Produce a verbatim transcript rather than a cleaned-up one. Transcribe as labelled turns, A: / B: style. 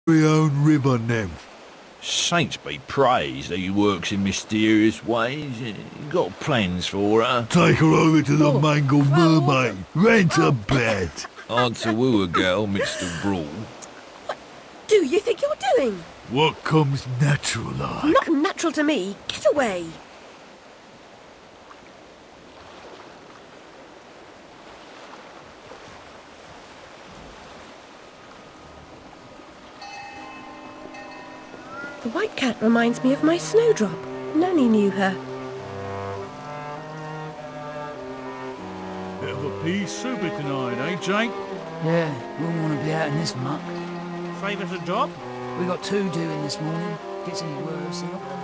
A: Very own river nymph.
B: Saints be praised that he works in mysterious ways. You got plans for her?
A: Take her over to the
C: Oh,
A: Mangled
C: well,
A: Mermaid. Rent a
C: oh.
A: bed.
B: On to woo a girl, Mister Brawl.
C: Do you think you're doing?
A: What comes natural like?
C: Not natural to me. Get away. The white cat reminds me of my Snowdrop. Nanny knew her.
D: Bit of a pea souper tonight, eh, Jake?
E: Yeah, we wouldn't want to be out in this muck.
D: Save us a job?
E: We got two doing this morning. Gets any worse, they're not gonna